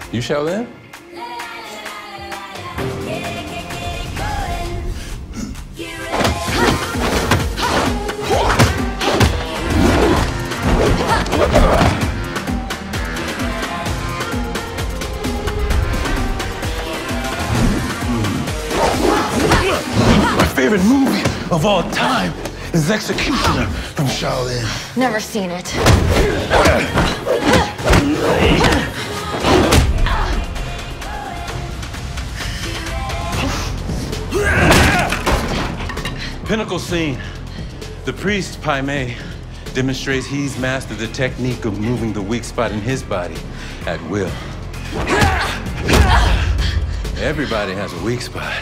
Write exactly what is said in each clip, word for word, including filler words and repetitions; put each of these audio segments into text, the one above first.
You Shaolin? My favorite movie of all time is Executioner from Shaolin. Never seen it. Pinnacle scene. The priest, Pai Mei, demonstrates he's mastered the technique of moving the weak spot in his body at will. Everybody has a weak spot.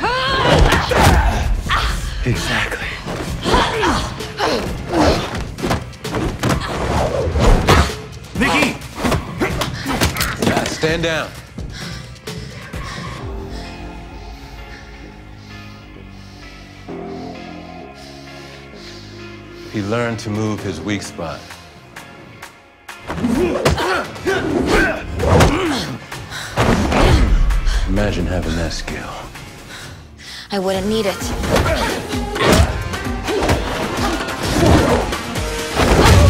Exactly. Nicky! Yeah, stand down. He learned to move his weak spot. Imagine having that skill. I wouldn't need it.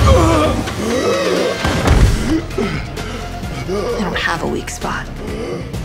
I don't have a weak spot.